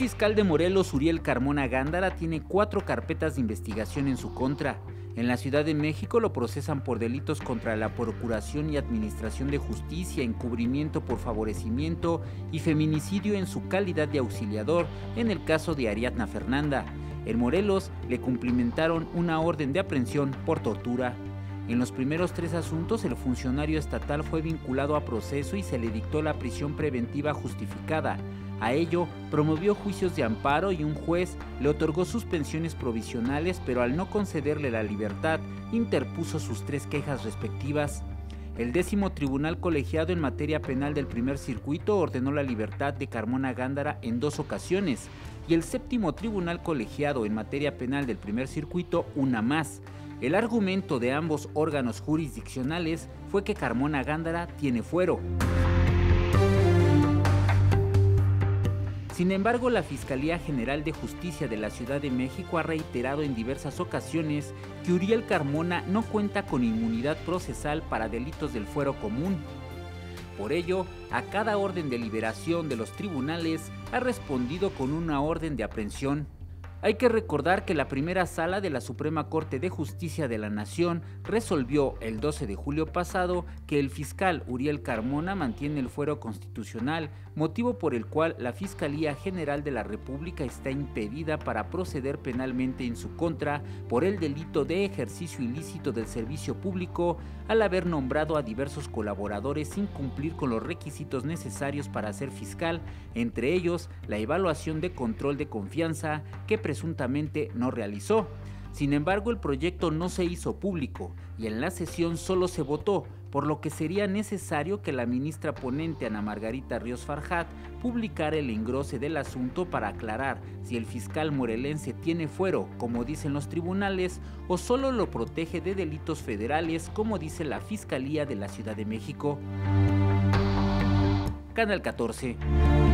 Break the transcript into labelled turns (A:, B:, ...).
A: fiscal de Morelos, Uriel Carmona Gándara, tiene 4 carpetas de investigación en su contra. En la Ciudad de México lo procesan por delitos contra la procuración y administración de justicia, encubrimiento por favorecimiento y feminicidio en su calidad de auxiliador en el caso de Ariadna Fernanda. En Morelos le cumplimentaron una orden de aprehensión por tortura. En los primeros 3 asuntos, el funcionario estatal fue vinculado a proceso y se le dictó la prisión preventiva justificada. A ello, promovió juicios de amparo y un juez le otorgó suspensiones provisionales, pero al no concederle la libertad, interpuso sus 3 quejas respectivas. El 10º Tribunal Colegiado en materia penal del Primer Circuito ordenó la libertad de Carmona Gándara en 2 ocasiones, y el 7º Tribunal Colegiado en materia penal del Primer Circuito una más. El argumento de ambos órganos jurisdiccionales fue que Carmona Gándara tiene fuero. Sin embargo, la Fiscalía General de Justicia de la Ciudad de México ha reiterado en diversas ocasiones que Uriel Carmona no cuenta con inmunidad procesal para delitos del fuero común. Por ello, a cada orden de liberación de los tribunales ha respondido con una orden de aprehensión. Hay que recordar que la primera sala de la Suprema Corte de Justicia de la Nación resolvió el 12 de julio pasado que el fiscal Uriel Carmona mantiene el fuero constitucional, motivo por el cual la Fiscalía General de la República está impedida para proceder penalmente en su contra por el delito de ejercicio ilícito del servicio público al haber nombrado a diversos colaboradores sin cumplir con los requisitos necesarios para ser fiscal, entre ellos la evaluación de control de confianza que presuntamente no realizó. Sin embargo, el proyecto no se hizo público y en la sesión solo se votó, por lo que sería necesario que la ministra ponente Ana Margarita Ríos Farjat publicara el engrose del asunto para aclarar si el fiscal morelense tiene fuero, como dicen los tribunales, o solo lo protege de delitos federales, como dice la Fiscalía de la Ciudad de México. Canal 14.